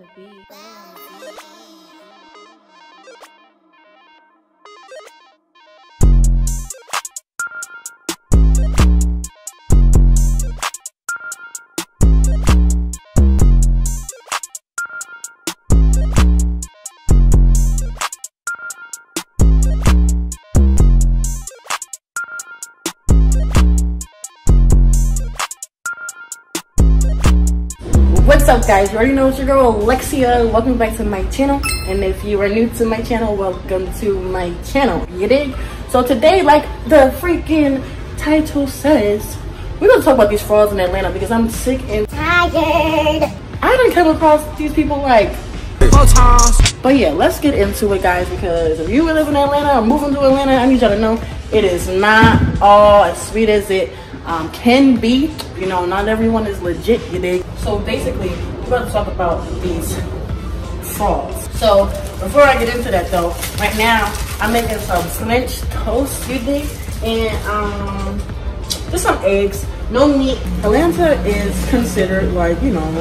What's up, guys? You already know it's your girl Alexia. Welcome back to my channel, and if you are new to my channel, welcome to my channel. You dig? So today, like the freaking title says, we're gonna talk about these frauds in Atlanta because I'm sick and tired. I didn't come across these people like times. But yeah, let's get into it, guys, because if you live in Atlanta or moving to Atlanta, I need y'all to know it is not all as sweet as it can be. You know, not everyone is legit, you dig? So basically, we're going to talk about these frauds. So before I get into that though, right now I'm making some French toast, you dig? And just some eggs, no meat. Atlanta is considered like, you know,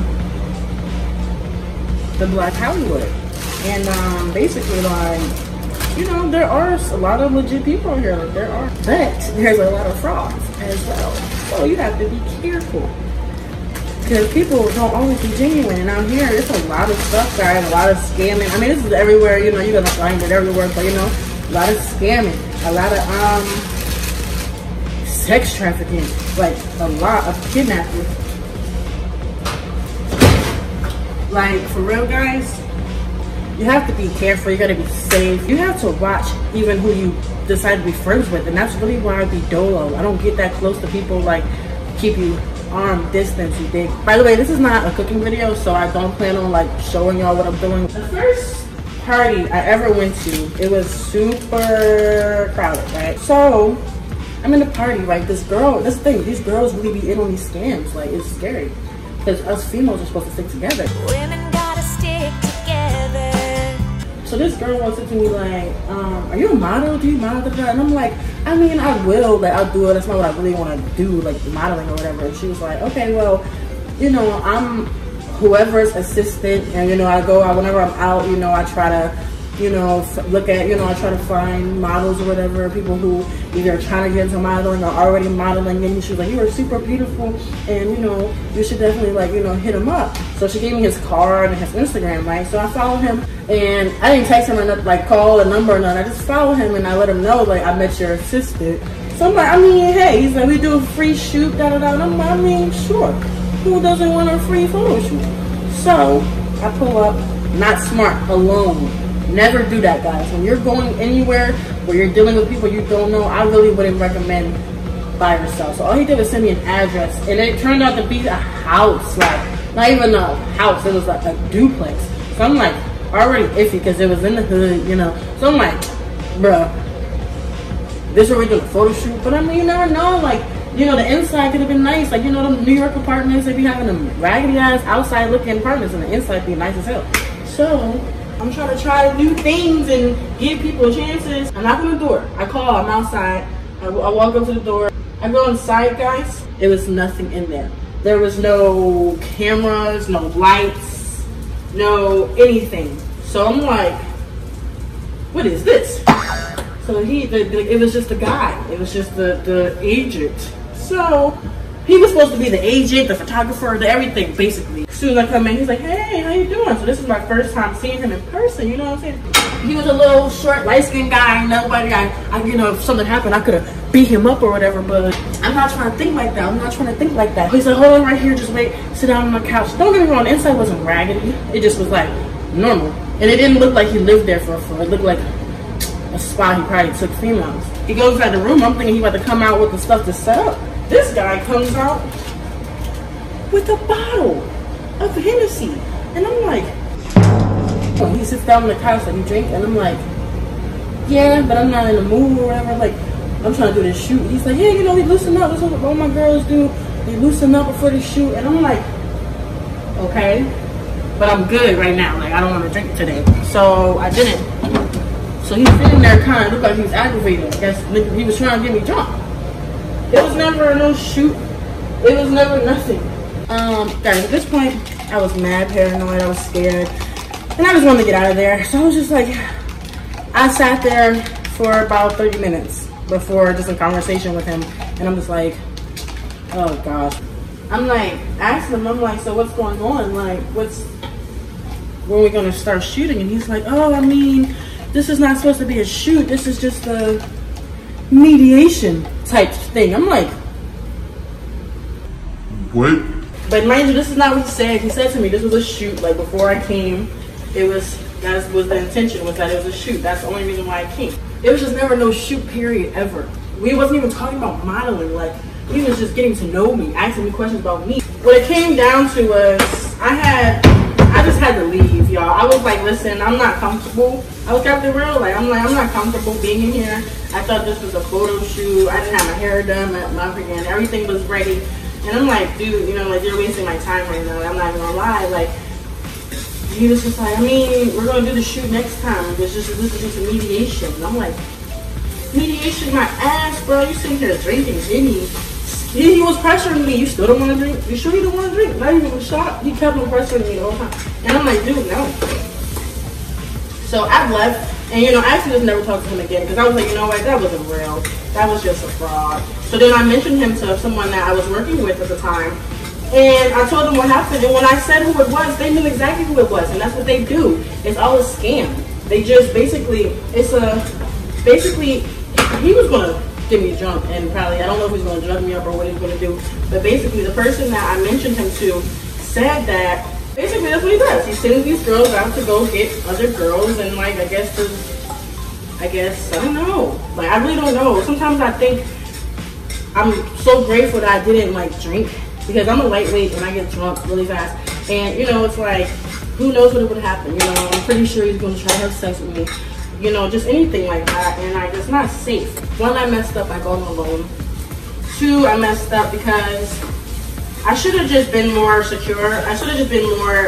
the Black Hollywood. And basically, like, you know, there are a lot of legit people here, like there are, but there's a lot of frauds as well. So you have to be careful because people don't always be genuine. And out here, it's a lot of stuff, guys, a lot of scamming. I mean, this is everywhere, you know, you're gonna find it everywhere, but you know, a lot of scamming, a lot of sex trafficking, like a lot of kidnapping. Like, for real, guys, you have to be careful. You gotta be safe. You have to watch even who you decide to be friends with, and that's really why I be dolo. I don't get that close to people, like keep you arm distance, you think. By the way, this is not a cooking video, so I don't plan on like showing y'all what I'm doing. The first party I ever went to, it was super crowded, right? So I'm in the party, right? These girls really be in on these scams. Like, it's scary because us females are supposed to stick together. Women gotta stick together. So this girl wants to me like, are you a model? Do you model? And I'm like, I mean, I will, like, I'll do it. That's not what I really want to do, like modeling or whatever. And she was like, okay, well, you know, I'm whoever's assistant, and you know, I go out whenever I'm out. You know, I try to, you know, look at, you know, I try to find models or whatever, people who either are trying to get into modeling or already modeling. And she was like, you are super beautiful, and you know, you should definitely, like, you know, hit him up. So she gave me his card and his Instagram, right? So I followed him, and I didn't text him or nothing, like call a number or nothing. I just followed him and I let him know, like, I met your assistant. So I'm like, I mean, hey, he's like, we do a free shoot, da da da. And I'm like, I mean, sure, who doesn't want a free photo shoot? So I pull up, not smart, alone. Never do that, guys. When you're going anywhere where you're dealing with people you don't know, I really wouldn't recommend by yourself. So all he did was send me an address, and it turned out to be a house, like not even a house, it was like a duplex. So I'm like already iffy because it was in the hood, you know. So I'm like, bruh, this is where we're doing a photo shoot. But I mean, you never know, like, you know, the inside could have been nice, like, you know, them New York apartments, they be having them raggedy ass outside looking apartments, and the inside be nice as hell. So I'm trying to try new things and give people chances. I knock on the door. I call. I'm outside. I walk up to the door. I go inside, guys. It was nothing in there. There was no cameras, no lights, no anything. So I'm like, what is this? So it was just a guy. It was just the agent. So he was supposed to be the agent, the photographer, the everything, basically. As soon as I come in, he's like, hey, how you doing? So this is my first time seeing him in person, you know what I'm saying? He was a little short, light-skinned guy. Nobody, you know, if something happened, I could have beat him up or whatever, but I'm not trying to think like that. I'm not trying to think like that. He's like, hold on right here, just wait, sit down on my couch. Don't get me wrong, the inside wasn't raggedy. It just was like normal. And it didn't look like he lived there for it looked like a spot he probably took females. He goes inside the room, I'm thinking he about to come out with the stuff to set up. This guy comes out with a bottle of Hennessy, and I'm like, oh, he sits down on the couch and he drinks, and I'm like, yeah, but I'm not in the mood or whatever. Like, I'm trying to do this shoot. He's like, yeah, you know, we loosen up. That's what all my girls do. They loosen up before the shoot, and I'm like, okay, but I'm good right now. Like, I don't want to drink today, so I didn't. So he's sitting there, kind of looked like he was aggravated. I guess he was trying to get me drunk. It was never no shoot. It was never nothing. Guys, at this point, I was mad paranoid. I was scared. And I just wanted to get out of there. So I was just like, I sat there for about 30 minutes before just a conversation with him. And I'm just like, oh gosh. I'm like, asking him, I'm like, so what's going on? Like, when are we gonna start shooting? And he's like, oh, I mean, this is not supposed to be a shoot. This is just a mediation type thing. I'm like, what? But mind you, this is not what he said. He said to me, this was a shoot. Like, before I came, that was the intention, was that it was a shoot. That's the only reason why I came. It was just never no shoot period ever. We wasn't even talking about modeling. Like, he was just getting to know me, asking me questions about me. What it came down to was, I just had to leave, y'all. I was like, listen, I'm not comfortable. I was Captain Real. I'm not comfortable being in here. I thought this was a photo shoot. I didn't have my hair done. My freaking everything was ready. And I'm like, dude, you know, like, you're wasting my time right now. I'm not even gonna lie. Like, he was just like, I mean, we're gonna do the shoot next time. This is just a mediation. And I'm like, mediation my ass, bro. You sitting here drinking Ginny. He was pressuring me. You still don't want to drink? You sure you don't want to drink? Not even a shot. He kept on pressuring me the whole time. And I'm like, dude, no. So I left. And, you know, I actually just never talked to him again. Because I was like, you know what? That wasn't real. That was just a fraud. So then I mentioned him to someone that I was working with at the time. And I told them what happened. And when I said who it was, they knew exactly who it was. And that's what they do. It's all a scam. They just basically, he was going to get me drunk. And probably, I don't know if he's going to drug me up or what he's going to do. But basically, the person that I mentioned him to said that, basically that's what he does. He sends these girls out to go get other girls. And, like, I guess, I don't know. Like, I really don't know. Sometimes I think I'm so grateful that I didn't, like, drink. Because I'm a lightweight and I get drunk really fast. And, you know, it's like, who knows what would happen, you know. I'm pretty sure he's going to try to have sex with me. You know, just anything like that. And, like, it's not safe. One, I messed up by going alone. Two, I messed up because I should have just been more secure. I should have just been more,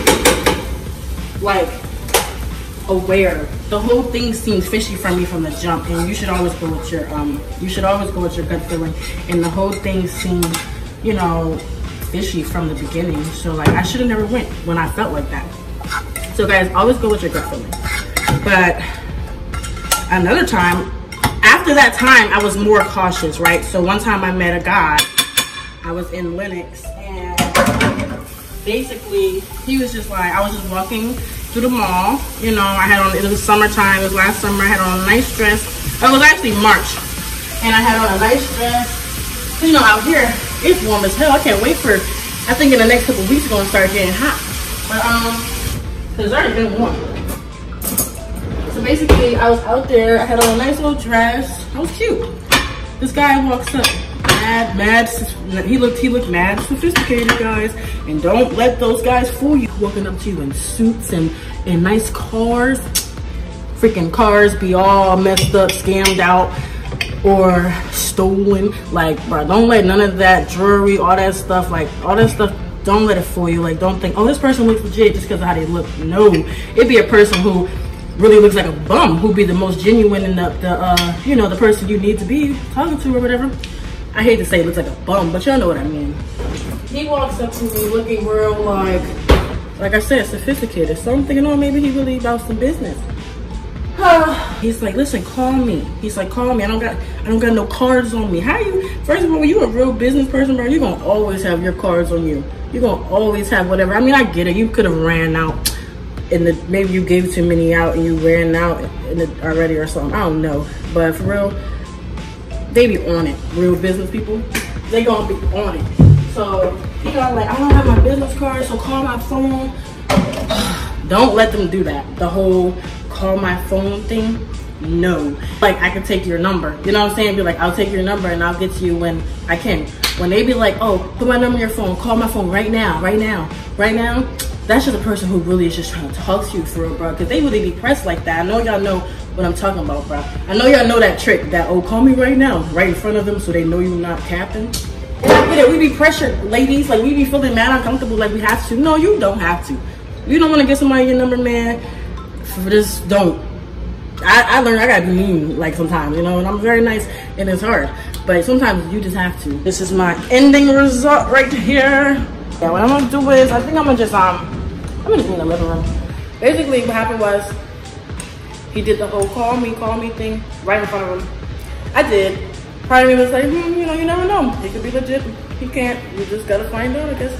like, aware. The whole thing seemed fishy from me from the jump. And you should always go with your, gut feeling. And the whole thing seemed, you know, fishy from the beginning. So, like, I should have never went when I felt like that. So, guys, always go with your gut feeling. But another time, after that time, I was more cautious, right? So one time I met a guy. I was in Lenox, and basically he was just like, I was just walking through the mall. You know, I had on, it was summertime. It was last summer. I had on a nice dress. It was actually March, and I had on a nice dress. You know, out here it's warm as hell. I can't wait for, I think in the next couple of weeks it's gonna start getting hot. But cause it's already been warm. So basically I was out there, I had on a nice little dress. I was cute. This guy walks up, he looked mad sophisticated, guys. And don't let those guys fool you. Walking up to you in suits and in nice cars. Freaking cars be all messed up, scammed out, or stolen. Like, bro, don't let none of that jewelry, all that stuff, don't let it fool you. Like, don't think, oh, this person looks legit just because of how they look. No, it'd be a person who really looks like a bum, who be the most genuine and the person you need to be talking to or whatever. I hate to say it looks like a bum, but y'all know what I mean. He walks up to me looking real like I said, sophisticated. So I'm thinking, oh, maybe he really about some business. He's like, listen, call me. He's like, call me. I don't got no cards on me. How you? First of all, when you a real business person, bro, you're gonna always have your cards on you. You're gonna always have whatever. I mean, I get it. You could have ran out. Maybe you gave too many out and you ran out already or something. I don't know. But for real, they be on it. Real business people, they gonna be on it. So, you know, like, I don't have my business card, so call my phone. Don't let them do that. The whole call my phone thing, no. Like, I can take your number. You know what I'm saying? Be like, I'll take your number and I'll get to you when I can. When they be like, oh, put my number in your phone, call my phone right now. That's just a person who really is just trying to talk to you for real, bro. Because they really be pressed like that. I know y'all know what I'm talking about, bro. I know y'all know that trick, that, oh, call me right now, right in front of them so they know you're not capping. And I get it, we be pressured, ladies. Like, we be feeling mad uncomfortable like we have to. No, you don't have to. You don't want to get somebody your number, man. Just don't. I learned I gotta be mean, like, sometimes, you know, and I'm very nice and it's hard. But sometimes you just have to. This is my ending result right here. Yeah, what I'm gonna do is, I think I'm gonna just be in the living room. Basically, what happened was, he did the whole call me thing right in front of him. I did. Part of me was like, you know, you never know. He could be legit. He can't. You just gotta find out, I guess.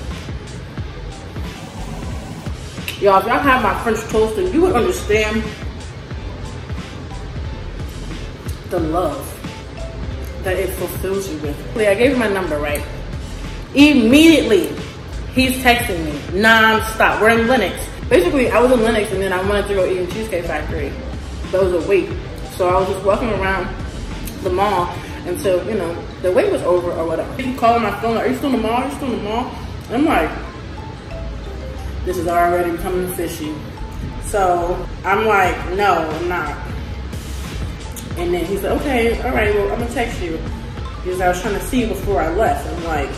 Y'all, if y'all had my French toast, then you would understand the love that it fulfills you with. I gave him my number, right? Immediately, he's texting me non-stop. We're in Lenox. Basically, I was in Lenox and then I wanted to go eat in Cheesecake Factory. But it was a wait. So I was just walking around the mall until, you know, the wait was over or whatever. He called my phone, are you still in the mall? Are you still in the mall? And I'm like, this is already becoming fishy. So I'm like, no, I'm not. And then he's like, okay, all right, well, I'm gonna text you. Because I was trying to see you before I left. I'm like,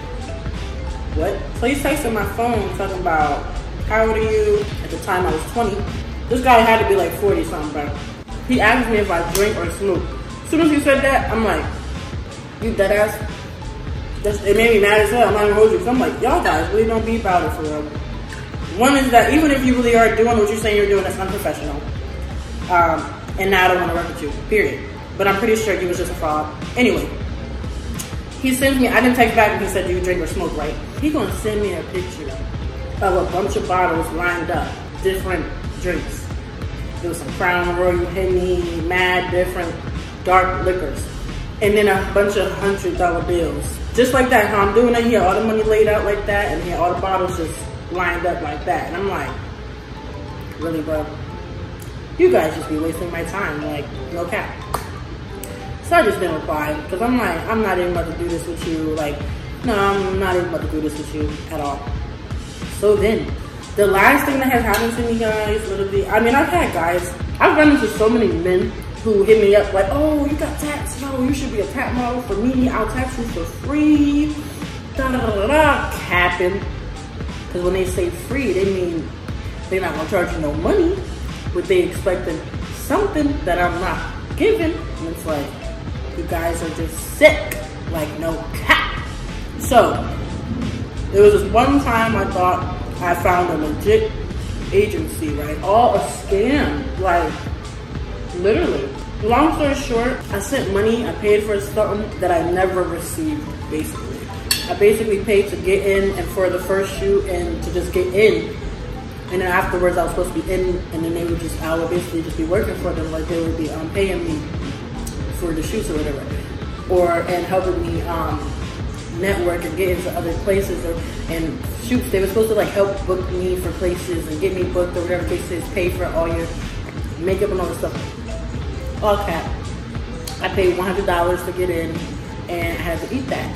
what? So he's texting my phone talking about, how old are you? At the time I was 20. This guy had to be like 40 something, bro. He asked me if I drink or smoke. As soon as he said that, I'm like, you dead ass? It made me mad as hell. I'm not gonna hold you. Cause I'm like, y'all guys really don't be about it for real. One is that even if you really are doing what you're saying you're doing, that's unprofessional. And now I don't want to work with you, period. But I'm pretty sure he was just a fraud. Anyway, he sends me, I didn't text back and he said, do you drink or smoke, right? He gonna send me a picture of a bunch of bottles lined up, different drinks. There was some Crown Royal, Henny, mad different dark liquors. And then a bunch of $100 bills. Just like that, how I'm doing it, he had all the money laid out like that, and he had all the bottles just lined up like that. And I'm like, really, bro? You guys just be wasting my time, like, no cap. So I just didn't reply, because I'm like, I'm not even about to do this with you, like, no, I'm not even about to do this with you at all. So then, the last thing that has happened to me, guys, literally, I mean, I've had guys, I've run into so many men who hit me up like, oh, you got tats, no, you should be a tat model for me, I'll tax you for free, da-da-da-da-da, capping. Because when they say free, they mean they're not gonna charge you no money, but they expecting something that I'm not giving. And it's like, you guys are just sick, like no cap. So, there was this one time I thought I found a legit agency, right? All a scam, like, literally. Long story short, I sent money, I paid for something that I never received, basically. I basically paid to get in and for the first shoot and to just get in. And then afterwards I was supposed to be in and then they would just, I would basically just be working for them, like they would be paying me for the shoots or whatever. And helping me network and get into other places and shoots. They were supposed to like help book me for places and get me booked or whatever cases, pay for all your makeup and all this stuff. All cap. I paid $100 to get in and I had to eat that.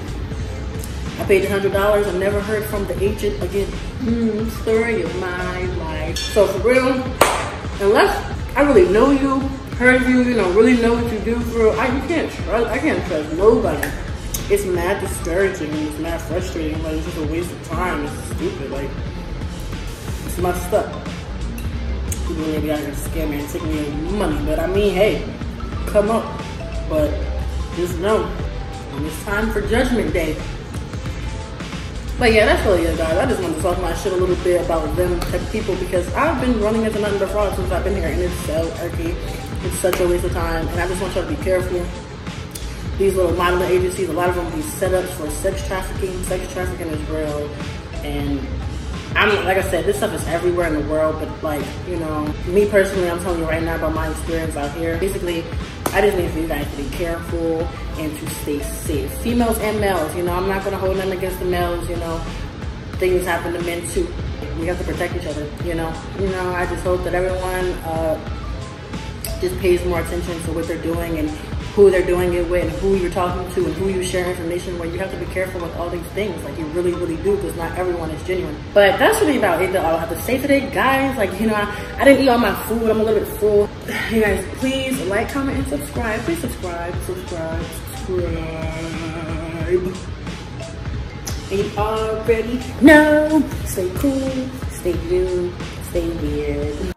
I paid $100 and never heard from the agent again. Story of my life. So for real, unless I really know you, heard you, you know, really know what you do for real, I can't trust nobody. It's mad discouraging and it's mad frustrating. Like, it's just a waste of time. It's stupid. Like, it's messed up. People maybe out here scam me and take me money, but I mean, hey, come up. But just know when it's time for Judgment Day. But yeah, that's really it, guys. I just wanted to talk my shit a little bit about them type of people because I've been running into nothing but fraud since I've been here, and it's so icky. It's such a waste of time, and I just want y'all to be careful. These little modeling agencies, a lot of them be setups for sex trafficking. Sex trafficking is real, and like I said, this stuff is everywhere in the world, but like, you know, me personally, I'm telling you right now about my experience out here. Basically, I just need for you guys to be careful and to stay safe. Females and males, you know, I'm not gonna hold nothing against the males, you know. Things happen to men too. We have to protect each other, you know. I just hope that everyone just pays more attention to what they're doing and who they're doing it with and who you're talking to and who you share information with. You have to be careful with all these things, like you really, really do, because not everyone is genuine. But that's really about it that I'll have to say today, guys. Like, you know, I didn't eat all my food. I'm a little bit full. You guys, please like, comment, and subscribe. Please subscribe. And you already know. Stay cool, stay you, stay weird.